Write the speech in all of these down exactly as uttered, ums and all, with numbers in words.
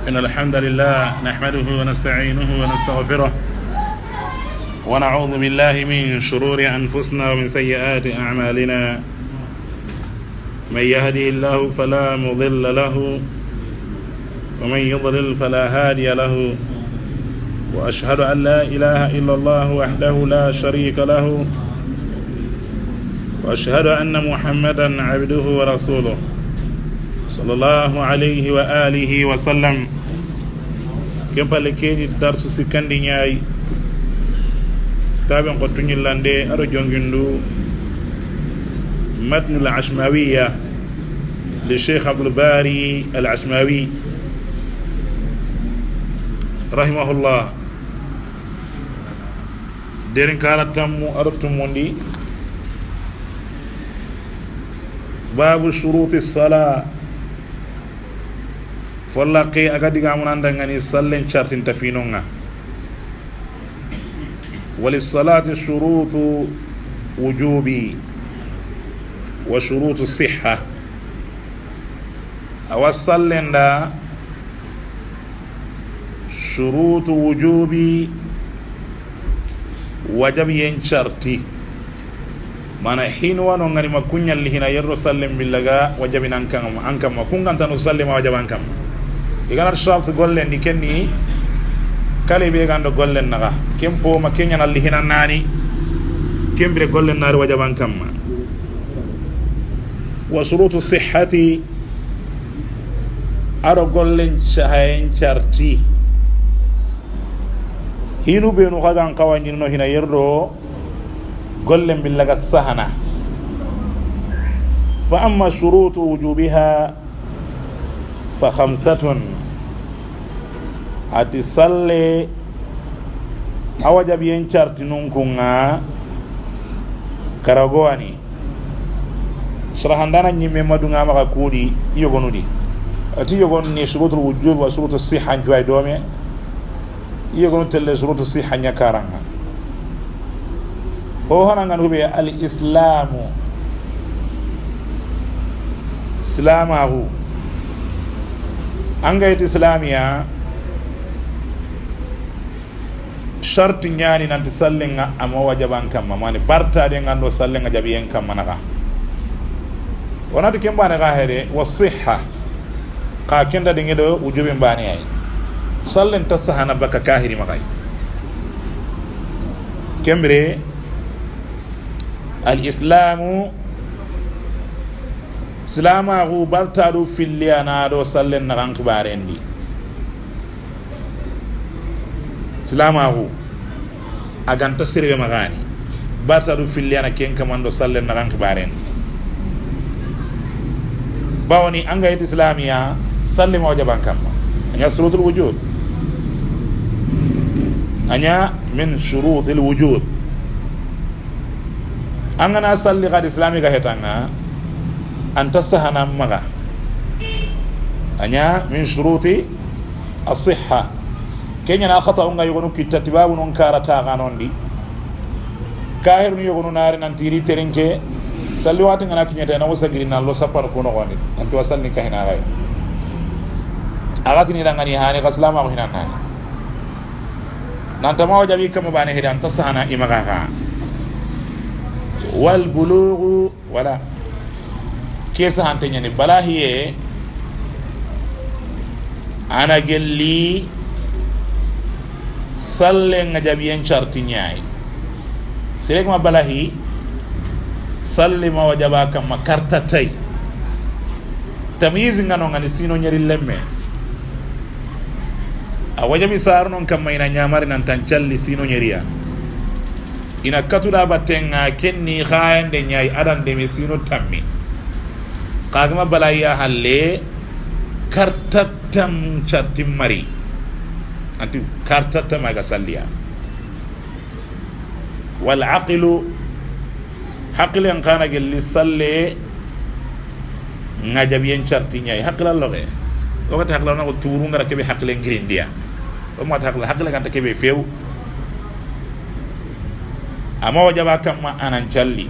إن الحمد لله نحمده ونستعينه ونستغفره ونعوذ بالله من شرور أنفسنا ومن سيئات أعمالنا. من يهده الله فلا مضل له ومن يضلل فلا هادي له، وأشهد أن لا إله إلا الله وحده لا شريك له، وأشهد أن محمدا عبده ورسوله صلى الله عليه وآله وسلم. كم بالكيد الدرس سكندي ناي تابع قطني لاندي أرجون جندو متن العشماوية للشيخ عبد الباري العشماوي رحمه الله. ديرن كانت تمو أردتم موندي باب شروط الصلاة فلاقي أكادي كامون عندنا نسلين شرطين تفينونا. وللصلاة شروط وجوبي وشروط الصحة. أوصلن دا شروط وجوبي وجب ينشرتي mana hinwa no ngani makunya li hina yerro sallim billaga wajabin ankam ankam makunga tanu sallima wajaban kam igana shart gollen ni kenni kale be gando gollen naga kempo makenya na li hina nani kembre gollen nar wajaban kam. wa shurutu sihhati aro gollen shahayen charti hinu be no kagan kawani no hina yerro قلن باللغة السهنة. فأما شروط وجوبها فخمسة أتصلي أوجب ينشرت نونكونا كراغواني شرحان دانا نيمي مدونا مغا كودي يغنو دي أتي يغنو شروط الوجوب وشروط الصحة جواي دومي يغنو تل شروط الصحة نيكارانا. هو هنا نقول الإسلام إسلامه أنجيت إسلاميا شرط يعني نتسلم أما وجبان كم ماني برتا دين عندو سلم جبيان كم مناقة ونادي كم بانه غاهرة والصحة كأكيد دين يدو وجوبين بانه أي سلم تسهنا بك كاهري مغاي كمبري الإسلام سلامه برتادو في اللي أنا دو سلن نغانك بارندي سلامه أغان تسيري مغاني برتادو في اللي أنا كين كمان دو سلن نغانك بارندي باوني أنغا يت إسلاميا سلم وجبان كما أنيا شروط الوجود أنيا من شروط الوجود angana salli qad islami ga hetanga anta sahana maga anya min shuruti as-sihha kenya na khata unga yugonu kitatibabu non karata ganondi kahir ni yugonu nare nan tiri terenke salli wati ngana kinyata na wasagiri na lo sapar ko no woni antu wasalni kahina gay agati ni dangani hani qaslama ko hinan nan nan tamaw jabi kam bane hidan tasahana imaga ga والبلوغ ولا كيس هانتيني بلا هي انا جلي سلن جابين شرطيني سيرك ما بلا هي سلم وجبا كما كارتاتاي تمييز ngano ngani sino nyeri lemme awajabi sarnon kamma ina nyamari nan tancalli sino nyeriya ina katuda batenga kenni khayande nyai adan de mesino tammi kagama balaya halle kartatam chartim mari anti kartatam aga salliya wal aqlu haqlan kana gelli salle ngajabiyen charti nyai haqla loge wakati haqla na ko turu ngara kebe haqlen grindia o ma haqla haqla kan kebe few أما وجب كما أنا نجلي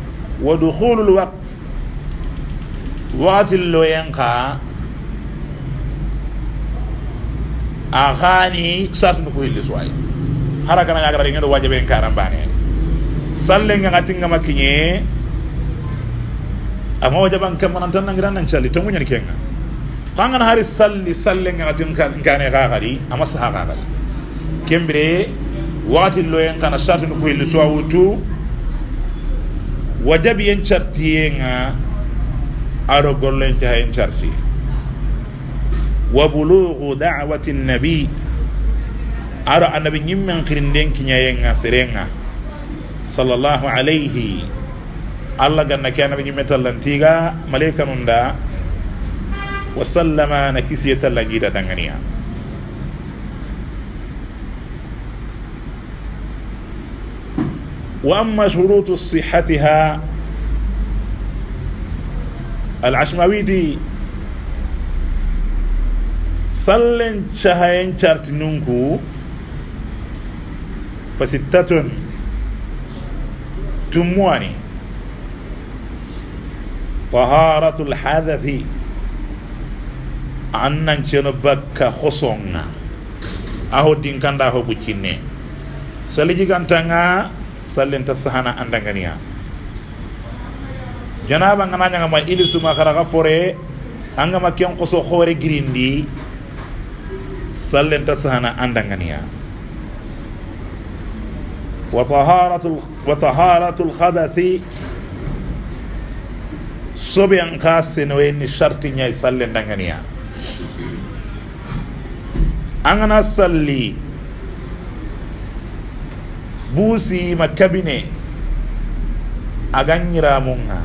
ودخول الوقت وقت اللو ينقى akhani sartu ko hilli suway haraka na ngara ngado wajibe karambane salle nga ngatinga makinye ama wajaban kam nan tan ngiran nan challi to munyani kenga kangana hari salli salle nga ngatin kan ngane gagari ama sahaga gari kembre wati loyen kana sartu ko hilli suwawutu wajabi en chartiyenga aro gollen cha en charti wa bulughu da'wati an-nabi aro annabi nyimmen khirinden kinyayenga serenga sallallahu alayhi Allah ganna kana bi nyimmetallantiga malaika nunda wa sallama nakisiyata lagida dangania wa amma shurutu sihhatiha al-ashmawidi sallen chahayen chartinunku fasittatun tumwani taharatul hadathi annan cheno bakka khosonga aho dinkanda ho bucine saliji gantanga sallen tasahana andangania janaba ngana nyanga ma ilisu ma kharaga fore anga ma kyon qoso khore girindi sallen tasahana andangania wa taharatul wa taharatul khabathi sobe an khaseno en sharti nyay sallen dangania angana salli busi makabine aganyira munga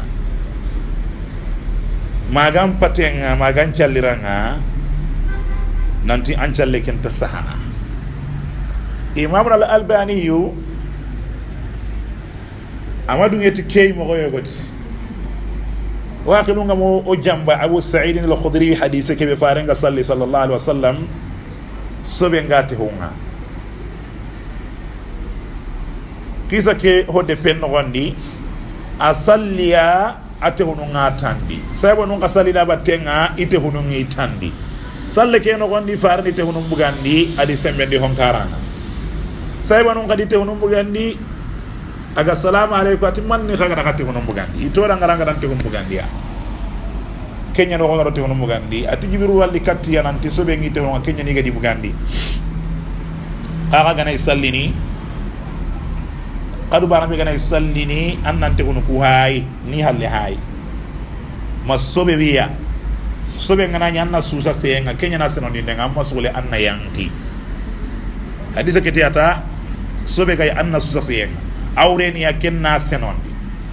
magan patenga magan challiranga nanti anchalle ken tasahana imam al-albani yu amadu ngeti kay mo goyo goti waqilunga mo o jamba abu sa'id al-khudri hadith ke be farenga salli sallallahu alaihi wasallam sobe ngati hunga kisa ke hodde penno gondi asalliya ate hunu ngatandi sabo nun kasalida batenga ite hunu ngitandi salle ke no gondi farni te hunu bugandi adi sembendi honkaranga sabo nun kadi te hunu bugandi aga salamu alaykum atimanni khaga nakati hunu bugandi itora ngaranga dante hunu bugandi ya kenya no ngaro te hunu bugandi ati jibiru walli katti yananti sobe ngite hunu kenya ni gadi bugandi aga gana isallini kadu bana be gana isallini annante hunu ku hay ni halle hay masobe wiya sobe ngana nyanna susa senga kenya na seno ndinga amma sole anna yanki hadisa ketiata sobe kay anna susa senga awreni ya kenna senondi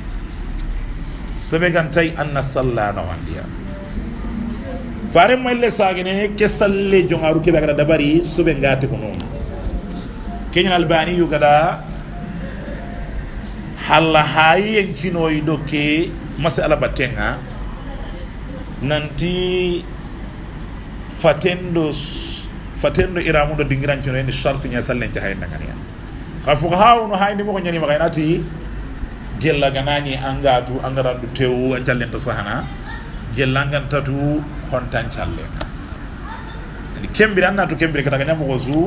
sobe gantay anna salla na wandiya fare malle sagene ke salle jongaru ke bagara dabari sobe ngati hunu kenya albani yu gada halla hayen kinoy doke masala batenga nanti fatendo fatendo iramudo dingirancho en sharti nya sallen ci hayna ngania khafu hawno hayni mo ko nyani maganati gella ganani angatu angarandu tewu an callenta sahana gella ngantatu hontan challe ni kembira annatu kembira kata ganyamo ko zu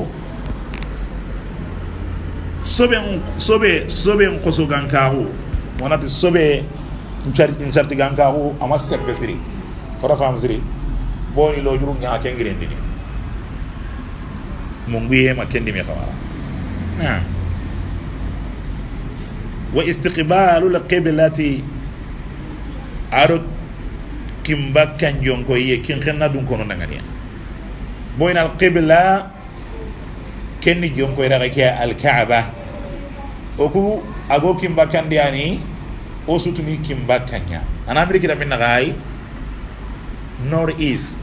sobe sobe sobe ngoso gankaru monati sobe nchari nchari gankaru ama sebbe siri ora fam siri boni lo juru nya kengirendi ni mungiye makendi me khawara na wa istiqbalu alqiblati aro kimba kanjon ko ye kin xenna dun kono ngani boyna alqibla kenni jonko ira ke al-Kaaba oku ago kimba kandiani o sutuni kimba kanya ana amerika da minna gai north east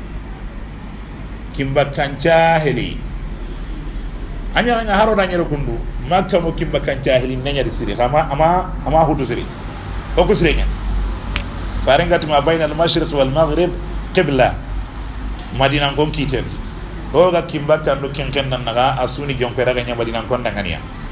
kimba kancha heli anya anya haro da nyero kundu makka mo kimba kancha heli nanya di siri ama ama ama hudu siri oku sirenya farenga tuma bayna al-mashriq wal maghrib qibla madina ngon kiten oga kimba kando kenken nan naga asuni jonko raga nyamba dinan kon dangania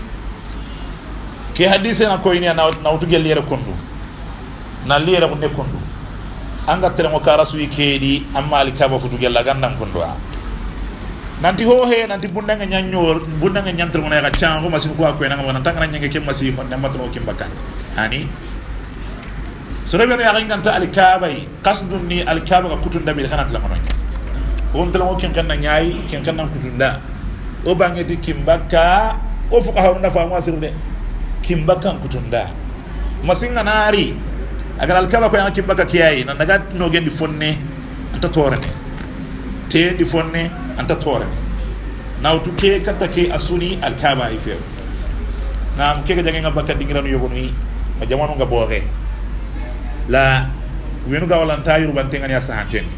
ke hadise na ko ini na na utugel yere kondu na lere ko ne kondu anga tere mo kara suyi kedi amma al kaba futu gella gandan kondu a nanti ho he nanti bunda nga nyanyor bunda nga nyantre mo na ga chango masin ko ko na ngam nanta nga nyange ke masi mo na matro ke mbakan ani so rebe ya ngan ta al kaaba qasdun ni al kaaba ga kutunda bi khanat la mono on tala mo ken kan nyaay ken kan nan kutunda o bangeti kimbaka o fuka hawna fa mo asiru de kimbaka kutunda masin nga nari agar al kaaba ko yang kimbaka kiyai nan daga no gendi fonne anta torane te di fonne anta tore nawtu ke kata ke asuni al kaaba ife nam ke ga nga bakka dingiranu yogoni ma jamanu nga boore la wenu ga walanta yuru bante ngani asanten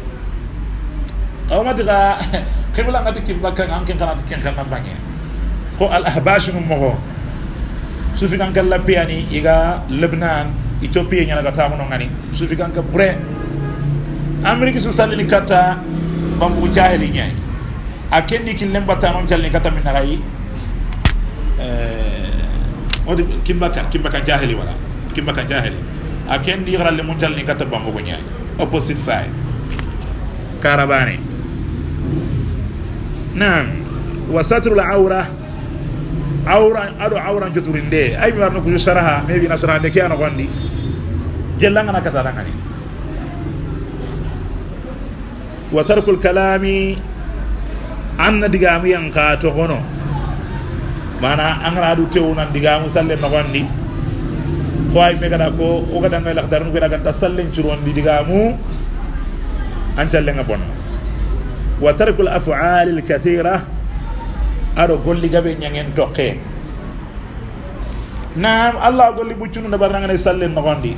awma diga kibla ngati kibaka nganken kana ken kana bangi ko al ahbash num mo sufi kan kala piani iga Lebanon Ethiopia nyana ga tamu no ngani sufi kan ka bre Amerika su salini kata bambu jahili nyai akendi kilem batanon jalni kata min ray euh odi kimbaka kimbaka jahili wala kimbaka jahili akendi garal le mun jalni kata bambu nyai opposite side karabani nam wasatru al-awra awra adu awra joturinde ay mi warno ko saraha mebi nasara de kiano gondi jellanga na kata dangani وترك الكلام أن دعامي أنك تغنو مانا أنغرا دو تيونا دعامو سالين نغاندي خواي ميغدا كو وغدا نغي لخدارن غدا غدا سالين چرون دي دعامو أنشالين غبون وترك الأفعال الكثيرة أرو قولي غبي نيانين توقي نعم الله قولي بوچونو نبارنا نغي سالين نغاندي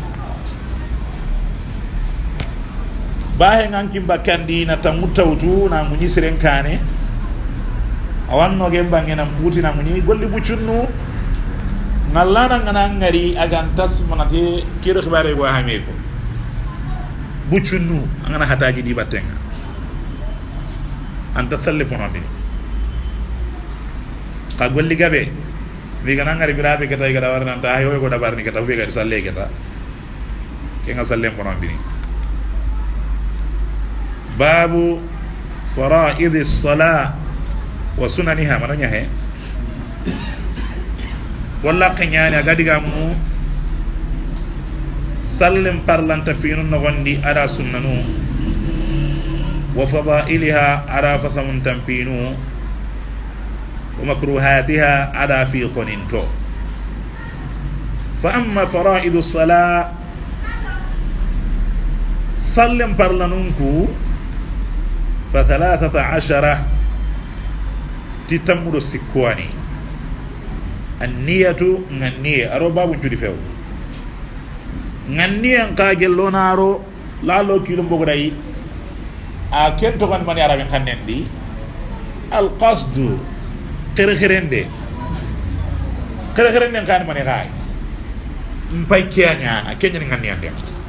bahe ngankim bakandi na tamutawtu na munyi sirenkane awanno gemba ngena mputi na munyi golli bucunnu nallana ngana ngari agan tas manate kiro khibare go hameko bucunnu ngana hataji di batenga anta salle ponandi ka golli gabe vi gana ngari birabe kata igara warna anta ayo go dabarni kata vi ga salle kata ke nga salle ponandi باب فرائض الصلاة وسننها من نهي ولا قنياني أغادي غامو سلم پرلان تفين نغندي على سننو وفضائلها على فسمن تنبينو ومكروهاتها على في خننتو فأما فرائض الصلاة سلم پرلانونكو فثلاثة عشرة تتمر السكواني النية النية أرو باب جودي فيو النية نقاجل لونارو لا لو كيلو بغراي أكيد تكون من يعرف خنين دي القصد خيرخيرين دي خيرخيرين دي كان من يغاي مباي كيانيا أكيد نغني دي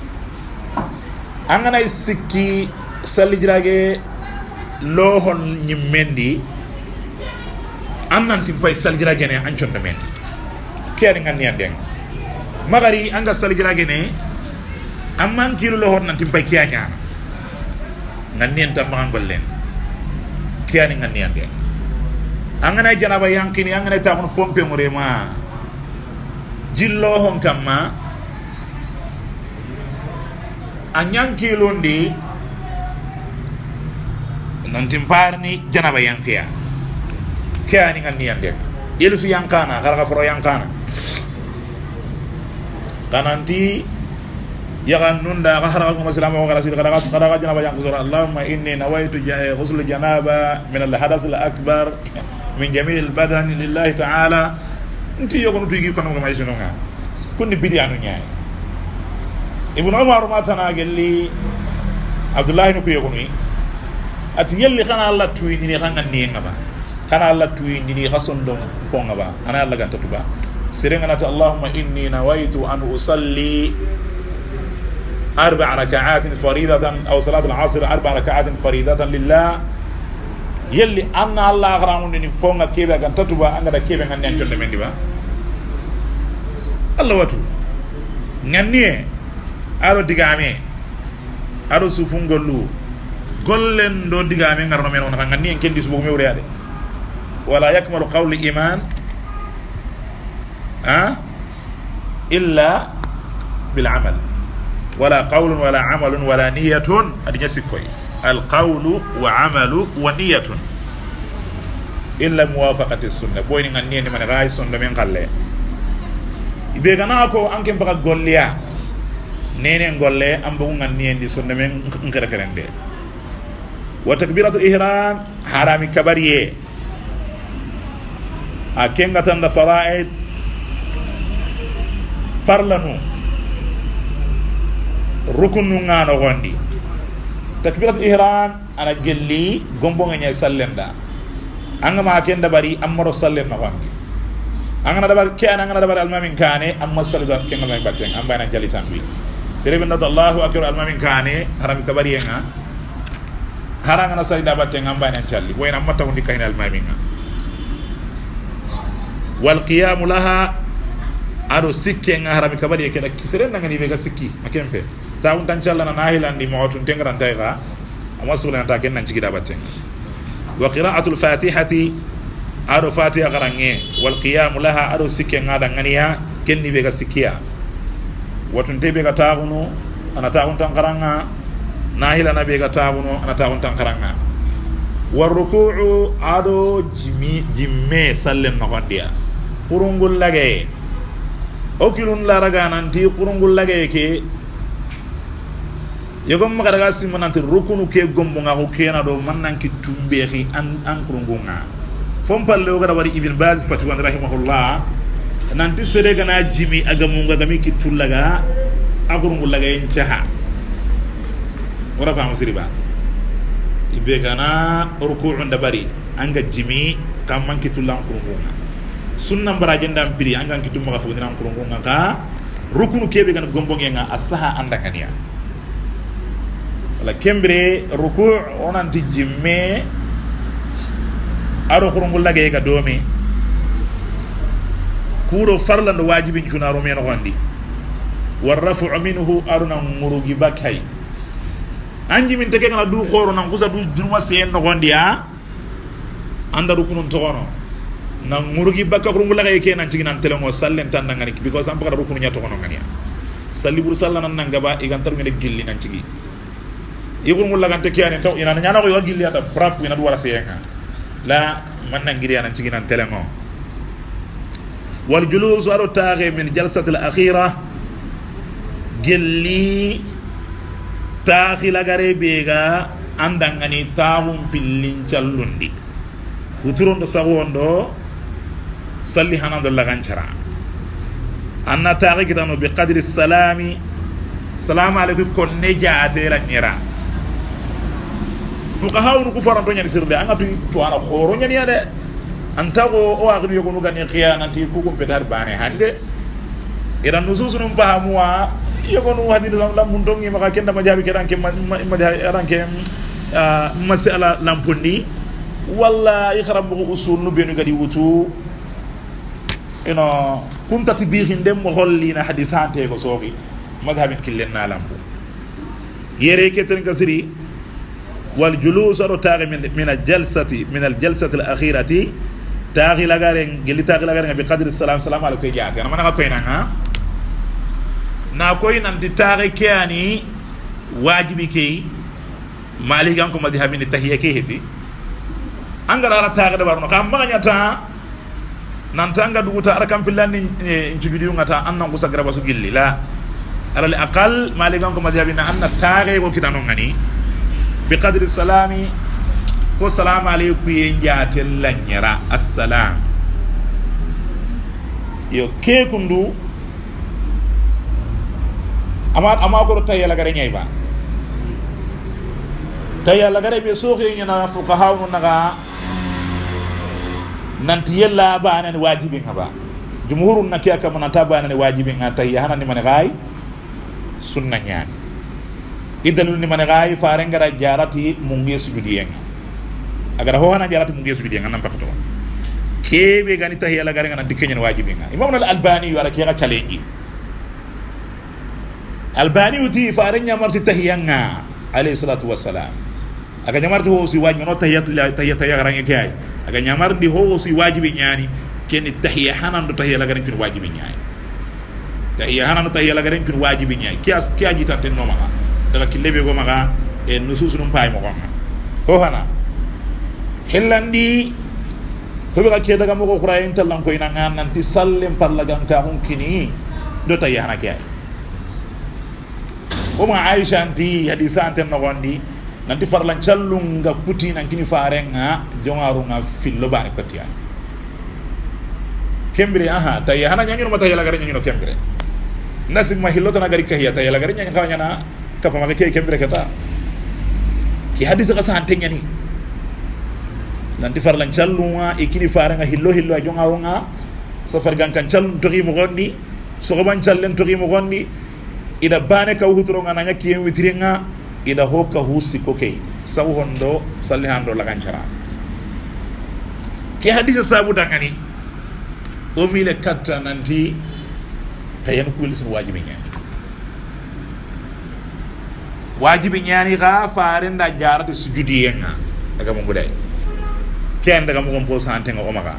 أنا السكي سالي جراغي lohon nyimmendi annanti pay salgira gene anchon de men keri ngani andeng magari anga salgira gene amman kilu lohon nanti pay kianya ngani enta mangollen keri ngani andeng angana janaba yankini angana ta mun pompe murema jillo hon kamma anyanki londi nanti parni janaba yankiya kani ngani ande yelu fi yankana gara foro yankana kananti yagan nunda gara ko maslama wa gara sil gara gara janaba yanku sura allahumma inni nawaitu ghusl janaba min al hadath al akbar min jami' al badan lillahi ta'ala nti yogo nuti gi kono ma isino nga kunni bidianu nyaay ibn umar ma tana gelli abdullah no ko yogo ni ati yelli khana Allah tuwi ni khanga ni ngaba khana Allah tuwi ni khason dom ko ngaba ana Allah ganta tuba sirenga nata allahumma inni nawaitu an usalli arba' rak'at faridatan aw salat al-'asr arba' rak'at faridatan lillah yelli anna Allah gharamu ni fonga kebe ganta tuba anga da kebe ngani anjonde mendi ba Allah watu ngani aro digame aro sufungolu gollen do diga men ngarno men on ngani en kendi subo mewre wala yakmalu qawl iman ha illa bil amal wala qawl wala amal wala niyatun adinya sikoy al qawl wa amalu wa niyatun illa muwafaqati sunnah boy ni ngani ni man ray sonno men khalle ibe gana ko anke mbaka golliya nene golle am bu ngani ndi sonno men ngere ferende wa takbiratul ihram harami kabariye akenga tanda faraid farlanu rukunu ngano gondi takbiratul ihram ana gelli gombo nga nyay sallenda anga ma kenda bari amaro sallen na gondi anga da bari kena anga da bari almamin kane amma sallu kenga may batten am bayna jali tambi sere bin Allahu akbar almamin kane harami kabari nga haranga na salida batten am bayna jalli boyna amma tawndi kayna almamin wal qiyam laha ado sikke nga harami kabari ke da sere nga ni vega sikki akempe tawun tan challa na nahilandi mo tun tengran tayga amma sulan ta ken nan cigida batten wa qira'atul fatihati ado fatiha garange wal qiyam laha ado sikke nga da ngania ken ni vega sikkiya watun tebe ga tawunu ana tawun tan garanga nahila na vega tawunu ana tawun tan garanga war ruku'u ado jimi jimme sallen no gondiya qurungul lage okilun la raga nanti qurungul lage ke yogom maga daga simonanti rukunu ke gombo nga ko kena do man nan ki tumbeexi an an qurungunga fom palle o gada wari ibn baz fatwa rahimahullah nanti sede gana jimi agamunga gami ki tullaga agurungul laga en jaha wara fa musriba ibe gana ruku'u ndabari anga jimi kam man ki tullan qurungunga sunna mbaraje ndam piri anga ki tumma fu dinam qurungunga ka rukunu kebe gana gombo nga asaha andakaniya la kembre ruku' onanti jimme aro khurungul lage ga domi kuro farlan wajibi junaro men gondi war raf'u minhu aruna murugi bakay anji min teke kana du khoro nan kusa du jurma sen no gondi ya anda rukunun togono na murugi bakka khurungul lage ke nan ciginan telengo sallen tan ngani because am bakara rukunu nya togono ngani salli bur sallanan nangaba igantar mi de gilli nan cigi yibul mulla gante kiyani taw ina nyana ko yogilli ata frappe ina duwara seyenga la man na ngiri yana cigi nan telengo wal julus waru taghe min jalsat al akhirah gelli takhila gare bega andangani tawum pillin callundi uturondo sawondo salli hanadullah ganchara anna taghe kitano bi qadri salami salamu alaykum kon ne jaate la nyira fuqaha ru ku faranto nyani sirde anga tu to ana khoro nyani ade antago o agri yogo no gani khiyana ti ku ko petar bane hande ira nusus num pahamwa yogo no hadith lam mundongi maka kenda majabi kedan ke majabi ranke masala lampundi walla ikhram bu usul no benu gadi wutu ino kunta tibihin dem mo hollina hadithante ko sofi madhabin killenna lampu yere keten kasiri wal julus ro taghi min min al jalsati min al jalsati al akhirati taghi lagaren geli taghi lagaren bi qadri salam salam alaykum jaati ana manaka koyna nga na koy nan di taghi kiani wajibi kay mali gan ko madhabin tahiyya ke heti angala ra taghi da barno kam maganyata nan tanga duguta arkam pillani njubidiu ngata annan ko sagra basu gilli la على الأقل ما لقاكم مذهبنا أن التاريخ وكتانو غني بقدر السلام والسلام عليكم ينجات اللنيرا السلام يو كي كندو أما أما أقول تايا لغاري نيبا تايا لغاري بيسوخي ينا فقهاو نغا ننتي يلا بانا واجبين هبا جمهور نكيا كما نتابع واجبين تايا هانا نمان غاي sunna nyani idalul ni managay farengara jarati mungi sujudiyen agara ho hana jarati mungi sujudiyen nan pakato kebe gani tahiya la garenga nan dikenya wajibi nga imam al albani wala kiya challenge albani uti farenya marti tahiya nga alayhi salatu wassalam aga nyamarti ho si wajibi no tahiyatu la tahiyatu ya garange kay aga nyamardi ho si wajibi nyani ken tahiyya hanan do tahiyya la garange wajibi nyani tahiyya hanan do tahiyya la garange wajibi nyani kias kiaji taten no maka daga kilebe go maka e nusus num pay mo ko ho hana hellandi hobe ga ke daga mo ko khurayen tallan ko ina ngan nanti sallem parlagan ka hon kini do tahiyya hana kay o ma Aisha anti hadisa antem no gondi nanti farlan callunga puti nan kini farenga jongarunga fillo bani kotiya kembere aha tay hana nyanyu mata yala gari nyanyu kembere nasib ma hillo tan gari kahiya tay yala gari nyanyu kawanya na kapa maga kay kembere kata ki hadisa ka sa antenya ni nanti farlan callunga ikini farenga hillo hillo jongarunga safar gankan callun to mo gondi so ban callen to mo gondi ida bane ka hutro nga nanya kiyem witringa ida hoka husi kokei sawu hondo salli hando la ganchara ke hadisa sabu dangani o mile katta nanti tayen kulis wajibi nyani wajibi nyani ga farenda jarati sujudi yenga daga mo budai ken daga mo ko sante nga o maka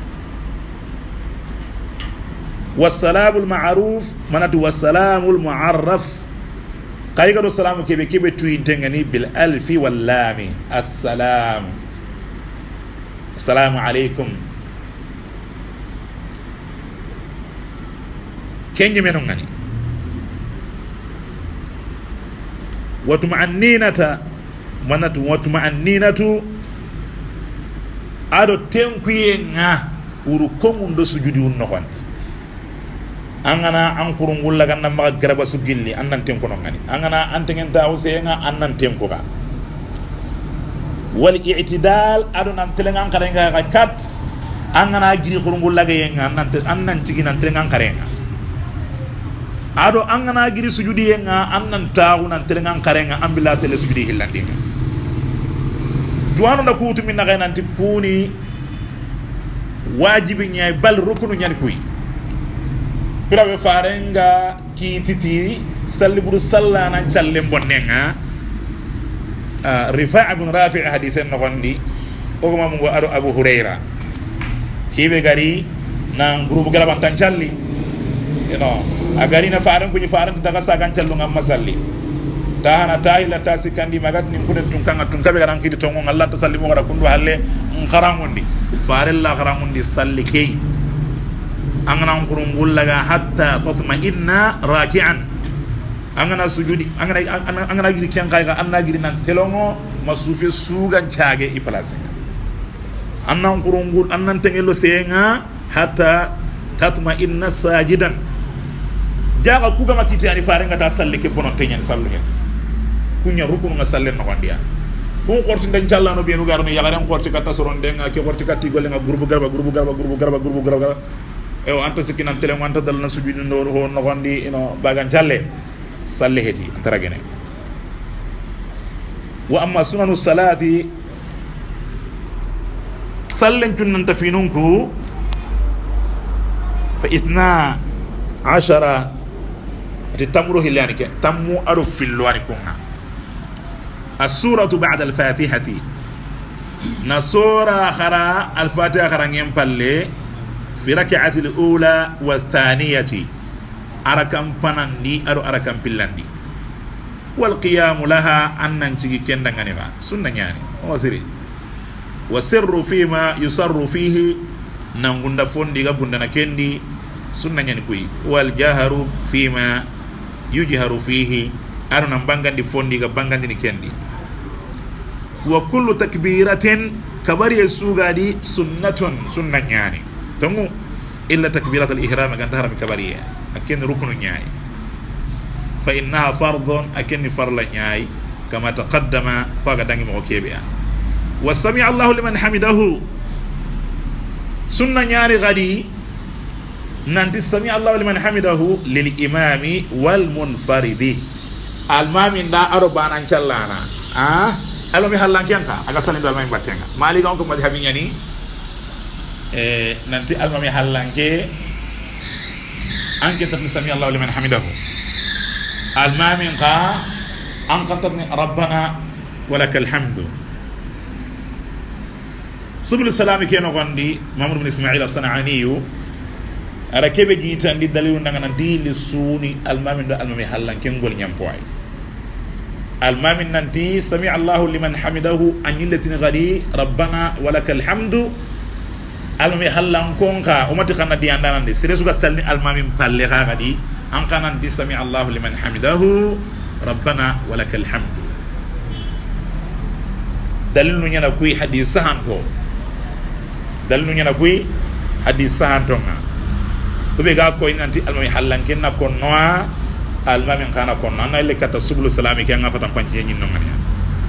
wassalamul ma'ruf manatu wassalamul mu'arraf kayga do salamu kebe kebe tuintengani bil alfi wal lami assalam assalamu alaikum kenje menon ngani wa tuma'anninata manatu wa tuma'anninatu ado tenkuye nga uru komundo sujudi un nokon angana an kurungul laga na maga garaba sugilli annan tenko no ngani angana antengen taw senga annan tenko ga wal i'tidal aduna telengan karenga ga kat angana giri kurungul laga yenga annan annan ciginan telengan karenga ado angana giri sujudi yenga annan taw nan telengan karenga ambila tele sujudi hillandinga duwano da kutu min naga nanti kuni wajibi nyay bal rukunu nyani kuy birabe farenga ki titi salli buru salla nan challe bonnenga rifa' ibn rafi' hadisen no gondi o ma mo ado abu huraira kibe gari nan grubu galaban tan challi you know agari na faran ko ni faran daga sa gan challu ngam masalli tahana tahila tasikandi magat ni kude tun kanga tun kabe garan kidi tongo Allah ta salli mo gara kundu halle ngaramundi farella ngaramundi salli kay angana ngurungul laga hatta tatma'inna raki'an angana sujudi angana angana giri ken kayga anna giri nan telongo masufi sugan caage i place anna ngurungul annan tengelo senga hatta tatma'inna sajidan jaga kuga makiti ani farenga ta salle ke bonon tenyen sallu ke kunya rukun nga salle no wandiya ko korti ndan jallano be no garno yagaran korti kata soron denga ke korti katti golle nga gurbu garba gurbu garba gurbu garba gurbu garba e o anta sikinan tele anta dal na sujudu ndo ho no gondi ino bagan jalle salle heti antara gene wa amma sunanu salati sallen tunnan tafinunku fa ithna ashara tamru hilani ke tammu aru filwani kunga as-suratu ba'da al-fatihati nasura khara al-fatiha kharangem palle fi rak'ati al-ula wa thaniyati arakam panandi aru arakam pillandi wal qiyam laha annan cigi kendangani ba sunna nyani o siri wa sirru fima yusarru fihi nangunda fondi ga bundana kendi sunna nyani kuyi wal jaharu fima yujharu fihi anu nan bangandi fondi ga bangandi ni kendi wa kullu takbiratin kabari sugadi sunnatun sunna nyani tamu illa takbirat al ihram ga tahram kabari akin rukunu nyai fa innaha fardun akin farla nyai kama taqaddama faga dangi mo kebe wa sami Allahu liman hamidahu sunna nyari gadi nanti sami Allahu liman hamidahu lil imami wal munfaridi al mami nda aro banan challana ah alo mi hallan kianka aga salin do mami battenga mali gon ko madhabi nyani eh nanti al mami hallan ke anke tabni sami Allahu liman hamidahu al mami qa an qatabni rabbana walakal hamdu subul salam ke no gondi Muhammad ibn Ismail as-San'ani ara kebe jita ndi dalilu ndanga nan di li suni almamin do almami hallan ken gol nyam poy almamin nanti sami Allahu liman hamidahu anillatin ghadi rabbana walakal hamdu almami hallan konka umati khana di andanande sere suga salni almamin palle ghadi an kana di sami Allahu liman hamidahu rabbana walakal hamdu dalilu nyana kuy hadith sahanto dalilu nyana kuy hadith sahanto nga ube ga ko inanti almami hallan kenna ko noa almami kana ko nana le kata subul salami ke nga fatam panci nyin no ngani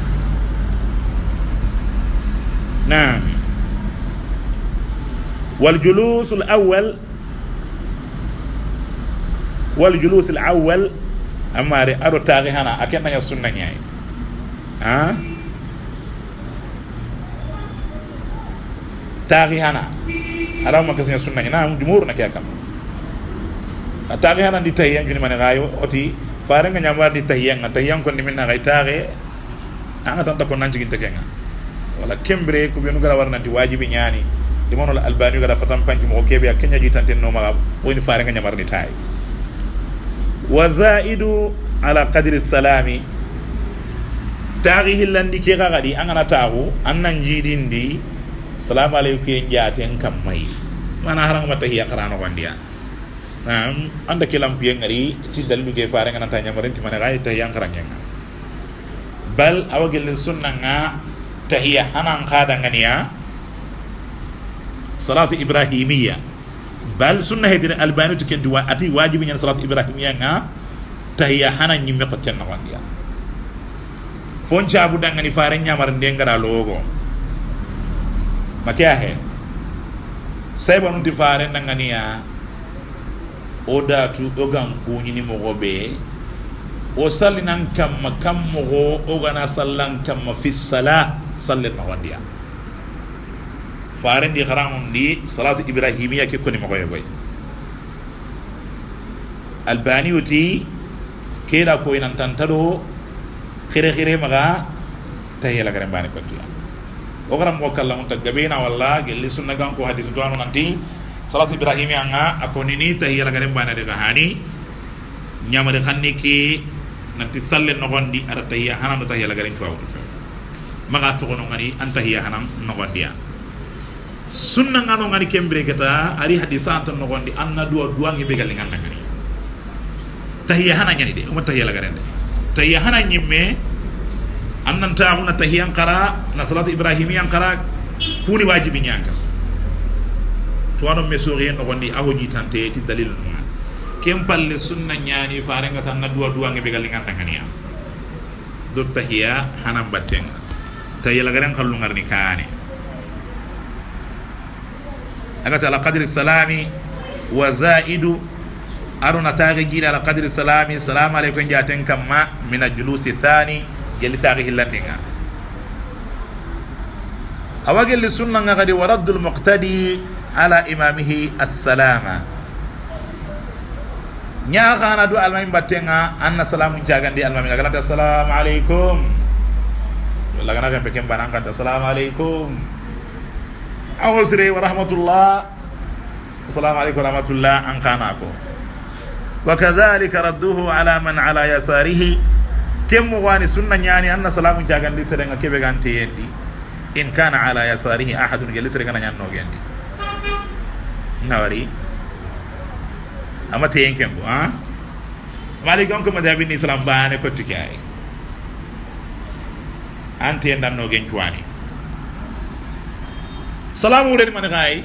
na wal julus al awwal wal julus al awwal amare aro tari hana akenna ya sunna nyai ha tari hana ala ma kasen sunna nyina jumhur na kiyakam atari hanan di tahiyan juni mane gayo oti fare nga nyamar di tahiyan nga tahiyan ko niminna gay tare anga tan ko nanci ginte kenga wala kembre ko benu gara warna di wajibi nyani di mono la albani gara fatam panci mo kebe ya kenya ji tanten no ma woni fare nga nyamar ni tay wa zaidu ala qadri salami tarihi landi ke gadi anga taru annan jidindi assalamu alaykum jaten kam mai mana harang mata hiya karano wandia nam anda kelam piye ngari ci dalu ge faare nga nanta nyamarin ti mana gay tahiyan karangeng bal awagel sunna nga tahiyya hanan khada ngania salatu ibrahimiyya bal sunna hedin albani to ken duwa ati wajibi nyen salatu ibrahimiyya nga tahiyya hanan nyimme ko ten wandia fon jabu dangani faare nyamar ndengara logo makia he saybanu ti faare ngania oda tu ogam kunyi ni mogobe o sallinan kam kam mogo ogana sallan kam fi salah sallit na wandiya faaren di kharamun di salatu ibrahimiyya ke koni mogo yoy albani uti kela ko inan tantado khire khire maga tahiyala garam bani ko tiya o garam mo kallam tagabina walla gelli sunna gam ko hadith do nanti salatu ibrahimi anga akoni ni tahiyya la garen bana de hani nyama de khanni ki nanti salle no gondi ara tahiyya hanan tahiyya la garen tuwa fe maga to gono ngani an tahiyya hanan no gondiya sunna ngano ngani kembre keta ari hadisa an no gondi anna duwa duwa ngi begal ngan ngani tahiyya hanan nyani de umma tahiyya la garen de tahiyya hanan nyimme annan tauna tahiyyan qara na salatu ibrahimi an qara kuni wajibi nyanka tuwano mesori no gondi ahoji tante ti dalil no kem palle sunna nyani farenga tan na duwa duwa ngi begal ngan tangania do tahiyya hanan batenga tahiyya la garan kallu ngarni kaane agata ala qadri salami wa zaidu aruna taagi jira ala qadri salami assalamu alaykum jaten kamma min ajlusi thani gelli taagi hillandinga awagel sunna ngadi waraddul muqtadi ala imamihi assalama nya khana du almami batenga anna salamu jagandi almami galata assalamu alaikum wala gana kan bekem bananga assalamu alaikum awsire wa rahmatullah assalamu alaikum wa rahmatullah an kana ko wa kadhalika radduhu ala man ala yasarihi kem wani sunna nyani anna salamu jagandi serenga kebe ganti yendi in kana ala yasarihi ahadun gelis serenga nyanno gendi nawari amate yenken ko ha mali gon ko madhabi ni islam baane ko tikay ante ndanno gen kwani salamu re man gay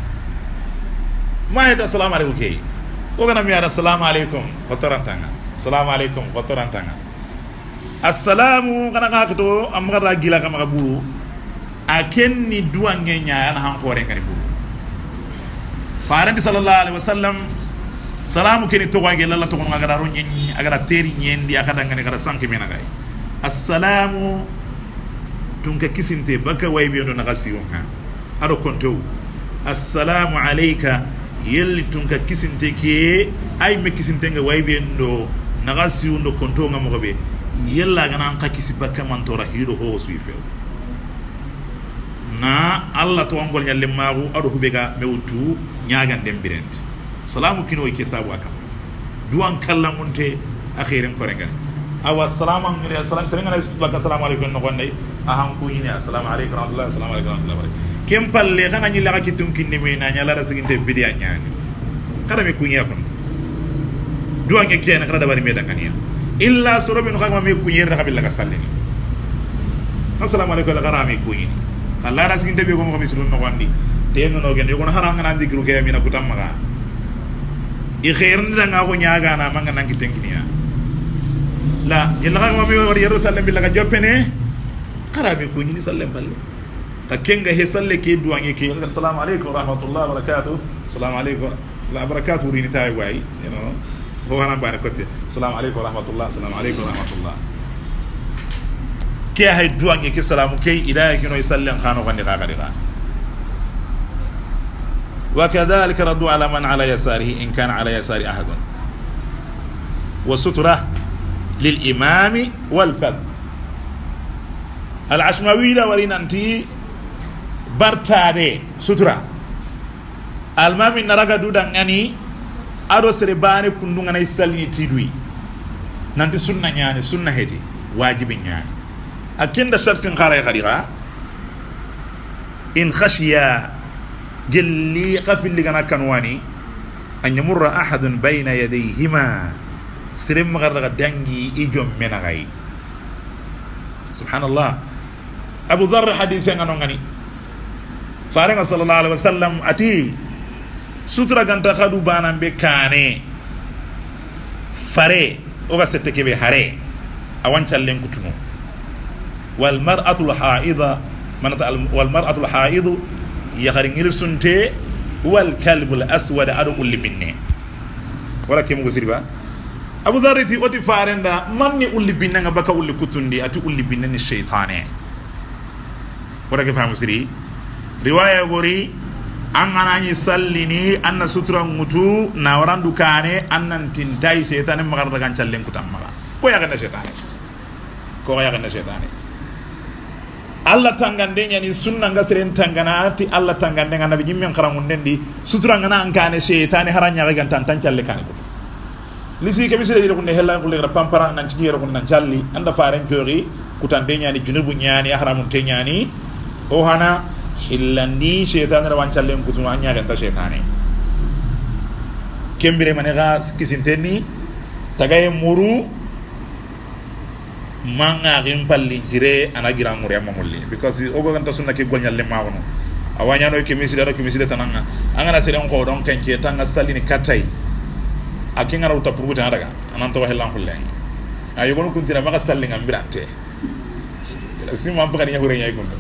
ma hada assalamu alaykum kay o gana mi ara assalamu alaykum ko torantanga assalamu alaykum ko torantanga assalamu kana ka to am gara gila kama buru akenni duwange nyaana han ko re ngani buru farandi sallallahu alaihi wasallam salamu keni to wange lalla to ngara ro nyenyi agara teri nyendi akada ngani gara sanki mena gay assalamu tunka kisinte baka waybe no nagasiyo ha ado konto assalamu alayka yelli tunka kisinte ke ay me kisinte nga waybe ndo nagasiyo ndo konto ngamo be yella gana an ka kisi baka man tora hido ho suife na Allah to angol nyalle maru ado hubega mewtu nyaagan dem birend salamu kino ke sabu akam duwan kallamunte akhirin korengal awa salamu ngire salam serenga baka assalamu alaikum no gonday aham ko yini assalamu alaikum warahmatullahi assalamu alaikum warahmatullahi kem palle xana ñi la ki tunkin ni me na ñala rasiginte bidiya ñaani kada me kunya kon duwan ke ken xana dabari me dangania illa surabi no xama me kunyer da kabilla ka sallini assalamu alaikum la garami kuyini kala rasiginte be ko mo misrun no wandi te no no gen yogono haranga nan dikru ke mina kutam maga i khairni da nga ko nyaaga na manga nan ki tenkiniya la yalla ga mami war yero sallam billaga joppene qarabi ko ni sallam balle ka kenga he salle ke duwange ke assalamu alaikum rahmatullahi wa barakatuh assalamu alaikum la barakatuh rini tay way you know ho hanan bare ko assalamu alaikum rahmatullahi assalamu alaikum rahmatullahi ke hay duwange ke salamu ke ida ke no sallam khano gandi ga ga وكذلك ردوا على من على يساره إن كان على يسار أحد وسترة للإمام والفذ العشماوي لا ورينانتي برتادي سترة المامي نرغا دودا غني أدو سرباني كندو غني سالي تيدوي نانتي سنة نياني سنة هدي واجب نياني أكين دا شرط خاري خاريغا إن خشيا جلي قفل لغنا كنواني أن يمر أحد بين يديهما سرم غرغ دنجي إجم من غي سبحان الله أبو ذر حديث ينغنو غني فارغ صلى الله عليه وسلم أتي سترة غنتا خدو بانا بكاني فري أغا ستكي بحري أوان چلين كتنو والمرأة الحائضة والمرأة الحائض يخرج سنتي والكلب الأسود أدو اللي مني ولا كم غسيبا أبو ذر تي أتي فارندا مني اللي بيننا بكا اللي كتندي أتي اللي بيننا الشيطان ولا كيف فهم سري رواية غوري أنا يسلني أن سترة متو نوران دكانة أن تنتهي شيطان مغرد كان شلين كتام مغا كو يا كنا شيطان كو يا كنا شيطان Allah tangande nyani sunna ngasren tangana ti Allah tangande ngana bi nyimmen kharamun dendi sutura ngana ankane sheytane haranya ga gantan tan challe kan ko lisi ke misile ko ne hella ko le pampara nan ci yero ko nan challi anda faren jori kutande nyani junubu nyani haramun te nyani o hana hillandi sheytane rawan challe ko tuma anya ganta sheytane kembire manega kisinteni tagay muru manga rimpalli jire ana gira ngure mamulli because ogo ganta sunna ke golnyalle mawono awanya no ke misile ro ke misile tananga angana sere on ko don kenke tanga salini katay akinga rawta purbuta daga anan to helan kulle ay gono kuntira maka salli ngam birate sima am bakani yahore nyay gondo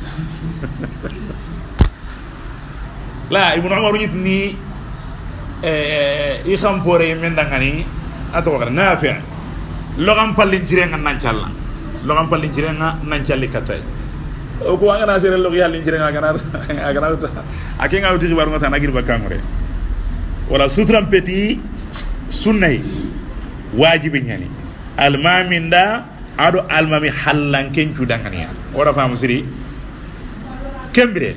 la ibn umar ni eh i xam pore men dangani ato wakar nafi lo gam palli jire ngan nan challa lo gam palli jire nga nan challi katay o ko ngana sere lo yalla jire nga ganar agana ta akinga uti xibaru ngata nagir bakangure wala sutram peti sunnay wajibi nyani almaminda ado almami hallan kencu dangania wala fam siri kembire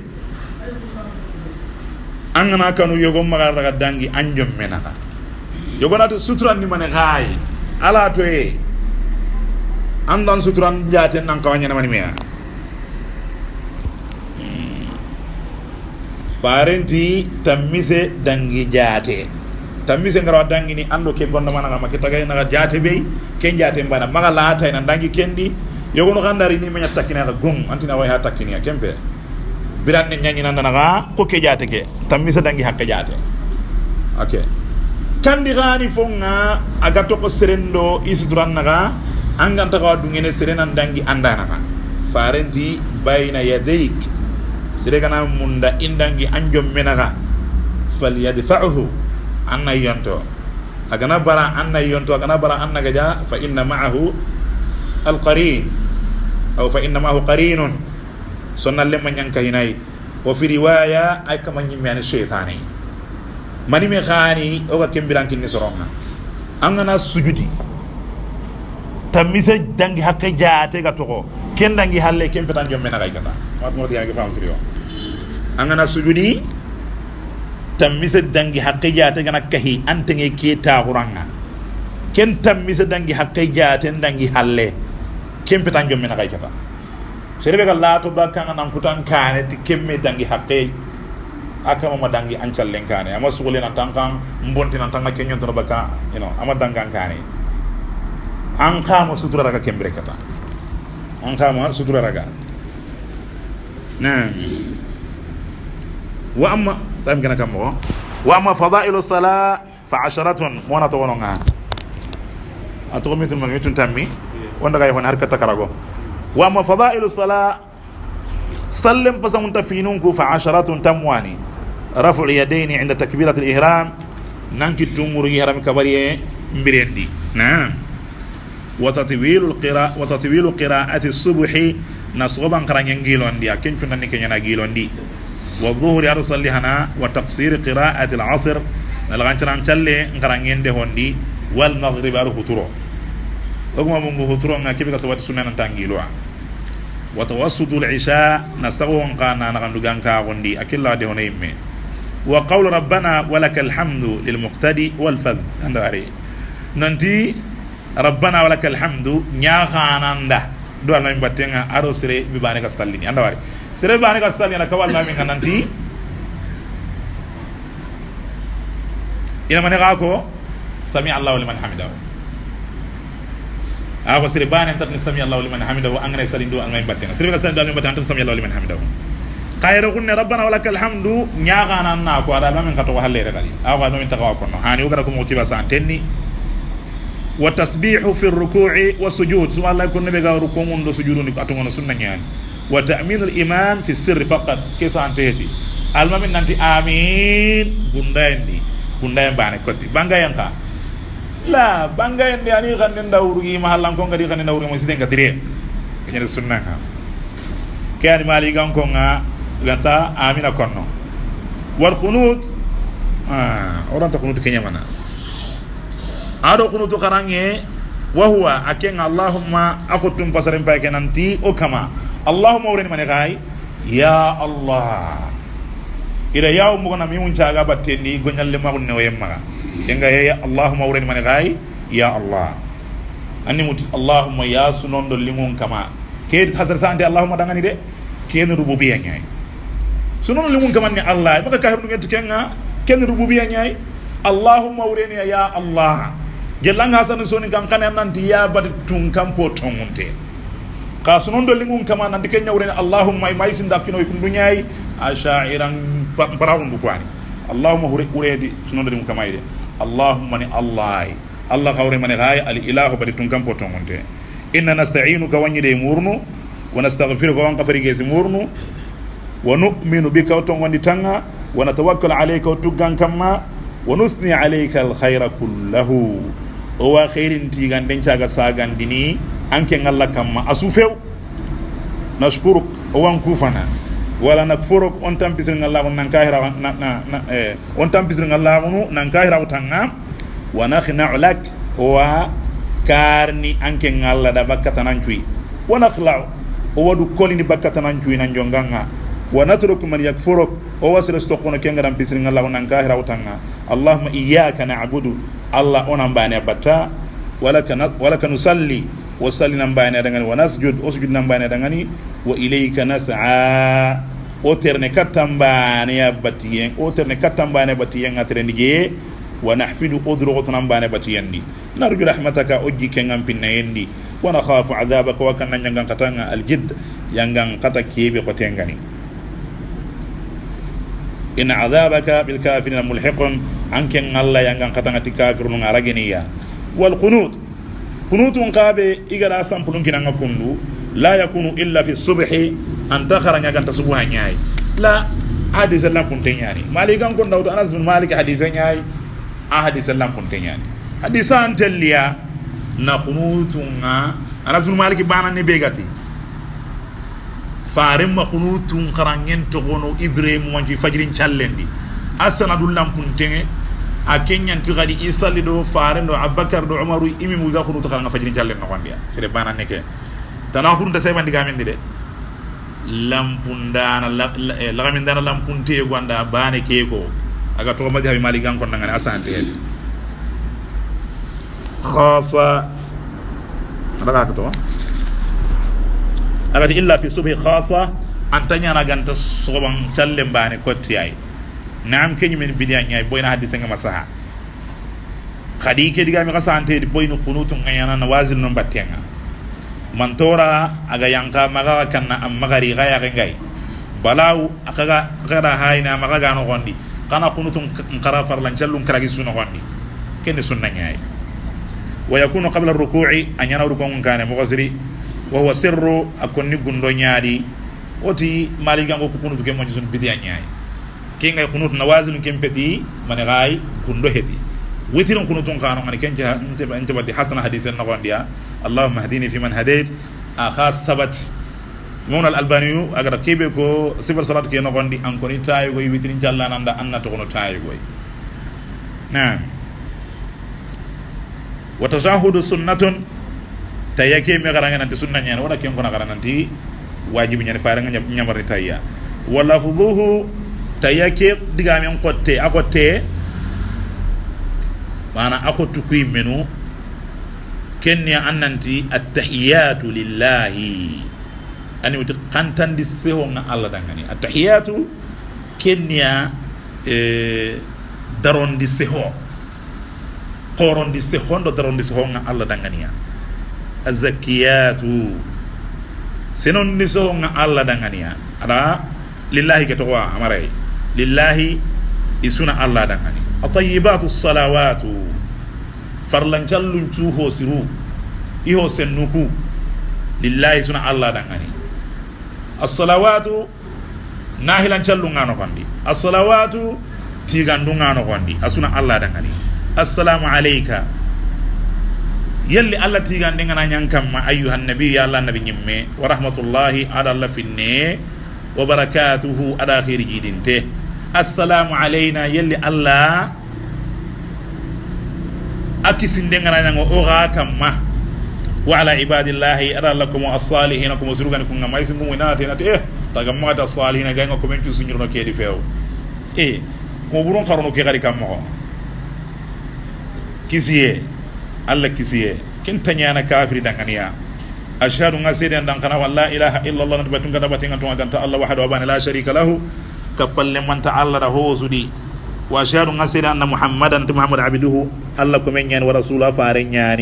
angana kanu yogo magar daga dangi anjom menaka yogo natu sutran ni mane gaay ala to e andan sutran jate nan kawanya na mani mea farenti tamise dangi jate tamise ngara dangi ni ando ke gonda mana ma ke tagay na jate be ken jate mbana maga la tay na dangi kendi yogo no gandari ni menya takina ga gum antina way ha takini ya kembe biran ne nyanyi nan na ko ke jate ke tamise dangi hakka jate okay kandi gani fonga aga to ko serendo isduran naga anganta ko dungene serenan dangi andana ka farenti bayna yadayk seregana munda indangi anjom menaga falyadfa'uhu anna yanto agana bara anna yanto agana bara anna gaja fa inna ma'ahu alqarin aw fa inna ma'ahu qarinun sonnal lemma nyanka hinay wa fi riwaya ay kama nyimani shaytani mani me khani o ga kembiran kinni soronna angana sujudi tamise dangi hakke jaate ga toko ken dangi halle ken petan jomme na kay kata wat mo diya ga fam siriyo angana sujudi tammise dangi haqqi jate gana kahi antenge kita quranga ken tammise dangi haqqi jate dangi halle ken petan jomme na kay kata serebe galla to bakanga nan kutan kane ti kemme dangi haqqi akama ma dangi ancal len kane ama sugule na tankan mbonti na tanga kenyon to baka you know ama dangan kane an kama sutura raga kembre kata an kama sutura raga nah wa amma tam kana kamo wa amma fadailu salat fa asharatun mona to wononga ato mitun man mitun tammi wanda gay hon harkata karago wa amma fadailu salat sallim pasamun tafinunku fa asharatun tamwani rafu yadaini inda takbirat al-ihram nanki tumur ihram kabariye mbirendi na wa tatwilu al-qira wa tatwilu qira'ati as-subhi nasghaban qarangengilondia kencu nanni kenyana gilondi wa dhuhri arsalli hana wa taqsir qira'ati al-'asr nalgancharan challe qarangende hondi wal maghrib ar-huturo oguma mungu huturo ngakibe kasawati sunnan tangilwa wa tawassutu al-'isha nasawon qana nagandugan ka gondi akilla de honayme wa qawlu rabbana walakal hamdu lil muqtadi wal fadh andari nanti rabbana walakal hamdu nya khananda do Allah mbatenga aro sire bi bane ka sallini andawari sire bane ka sallini ka wal mami nanti ina mane ga ko sami Allahu liman hamidahu awa sire bane tan sami Allahu liman hamidahu angane sallini do Allah mbatenga sire ka sallini do mbatenga tan sami Allahu liman hamidahu khayra kunna rabbana walakal hamdu nya khanana ko ada mami ka to halle regali awa no min takawa kono hani ogara ko mo kiba sa tenni وتسبيح في الركوع والسجود سبحان الله كنا بيجا ركوع من سجود نكاتون سنة يعني وتأمين الإمام في السر فقط كيس أنتهتي المهم ننتي آمين بندين دي بندين بانه كتي بانجا ينكا لا بانجا يندي أني خندين داوري محلان كون كدي خندين داوري مسجدين كديره كنير سنة كا كأني مالي كان كونا غتا آمين أكونو والقنوت آه orang tak kunut kenya mana ado kunutu karange wa huwa akenga allahumma akutum pasarim pa kenanti o kama allahumma ureni mane kai ya allah ira yaw mo na mi mun caga battendi gonyalle ma gonne wayemma kenga ya allahumma ureni mane kai ya allah anni muti allahumma ya sunon do limun kama ke hasar sante allahumma dangani de ken rububiyya nyai sunon limun kama ni allah maka kahir ngi kenga ken rububiyya nyai allahumma ureni ya allah gelang hasan soni kan kan nanti ya bad tun kan po tongunte ka sunon do lingum kama nanti kenya urene allahumma may sinda kino ko dunyai ashairan parawun bu kwani allahumma huri uredi sunon do lingum kama ide allahumma ni allah allah kawre mane gay al ilahu bad tun kan po tongunte inna nasta'inuka wanyide murnu wa nastaghfiruka wa anqafiri gesi murnu wa nu'minu bika wa tongwandi tanga wa natawakkalu alayka wa tuggan kama wa nusni alayka al khayra kullahu o wa khairin ti ganden caga sagan dini anke ngalla kamma asufew nashkuruk o wan kufana wala nakfuruk on tampisir ngalla on nan kahira na na eh on tampisir ngalla on nan kahira utanga wa nakhna'u lak wa karni anke ngalla da bakata nan cuyi wa nakhla'u o wadu kolini bakata nan cuyi nan jonganga wa natruku man yakfuruk o wasira stokono kenga dam pisir ngalla on nan kahira utanga allahumma iyyaka na'budu allah onan bane batta walaka walaka nusalli wa salli nan bane dangani wa nasjud usjud nan bane dangani wa ilayka nas'a o terne katambane ya batiyen o terne katambane batiyen atreni je wa nahfidu udruqtu nan bane batiyandi narju rahmataka ojji kengam pinnayendi wa nakhafu adhabaka wa kan nyangan katanga aljid yangan kata kebe ko tengani in adhabaka bil kafirin mulhiqun anken Allah yangan katanga ti kafirun arageniya wal qunut qunutun qabe igara sampulun kinanga kundu la yakunu illa fi subhi an takhara nyagan tasbuha nyai la hadis lam kuntenyani malikan kon dawto Anas bin Malik hadis nyai a hadis lam kuntenyani hadisan telliya na qunutun Anas bin Malik bana ne begati farim qunutun qarangen to gono Ibrahim wanji fajrin challendi asanadul lam kuntenge a kenyan ti gadi isali do faare do Abubakar do Umaru imi mu ga qunut qaranga fajrin challe no wandiya sere bana neke tana qunut da sebandi ga mendi de lampundana la min dana lampunte gonda bane keko aga to madhi habi mali gankon ngani asante hedi khassa ala ka to aga illa fi subhi khassa antanya na ganta soban challe bane kotti ay nam kenyi min bidiya nyay boyna hadise ngama saha khadi ke diga mi kasante di boyno kunutun ngayana na wazil non battenga mantora aga yanka maga kanna am magari gaya ngay balaw akaga gara hayna maga gano gondi kana kunutun qara farlan jallun karagi sunna gondi ken sunna nyay wa yakunu qabla ar-ruku'i an yana rukun kana mughaziri wa huwa sirru akonni gundo nyaadi oti maliga ngo kunutu ke mo sun bidiya nyay kinga kunut nawazil kempeti managay gundo hedi witiron kunutun kanu ngani kenja ente badi hasana hadisen na gondiya allahumma hdini fi man hadayt akhas sabat mon al albani agar kebe ko sifar salat ke na gondi an koni tayo go witirin jalla nanda anna to kono tayo go na wa tazahudu sunnatun tayake me garanga nanti sunna nyane wala ken kona garanga nanti wajibi nyane faara nga nyamari tayya wala fuduhu tayake diga men kotte akotte mana akotu kuy menu kenya annanti attahiyatu lillahi ani wuti qantandi seho nga Allah dangani attahiyatu kenya e darondi seho qorondi seho ndo darondi seho nga Allah dangani azakiyatu senon ni seho nga Allah dangani ada lillahi ketwa amare lillahi isuna Allah dangani الطيبات الصلوات فرلن جلن توهو سرو إيهو سنوكو لله سنة الله دنغني الصلوات ناهلن جلن غانو فاندي الصلوات تيغان دون غانو فاندي أسنة الله دنغني السلام عليك يلي الله تيغان دنغنا نيانكم أيها النبي يا الله نبي نيمي ورحمة الله على الله في الني وبركاته على خير جيدنته السلام علينا يلي الله أكسين دعنا نعو أوغا كما وعلى عباد الله أرى لكم الصالحين كم سرقنا كم ما يسمون ناتي ناتي إيه تجمعات الصالحين جاينا كم ينتو سنجرنا كيدي فيو إيه كم برون خارنو كي غادي كم هو كيسيه الله كيسيه كن تنيانا كافر دعانيا أشهد أن سيدنا دعنا والله إله إلا الله نتبتون كذا بتينا تون أنت الله واحد وبان لا شريك له كبل من تعالى له سدي وأشهد أن سيدنا محمدا محمد عبده الله كمنيان ورسوله فارنياني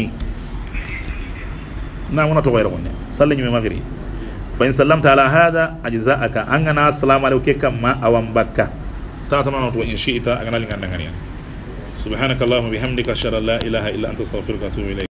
نعم نتوغيرون صلى الله عليه وسلم فإن سلمت على هذا أجزاءك أننا السلام عليك كما أوام بك تعتمنا وإن شئت أغنى لك أننا سبحانك اللهم بحمدك أشهد أن لا إله إلا أنت استغفرك وأتوب إليك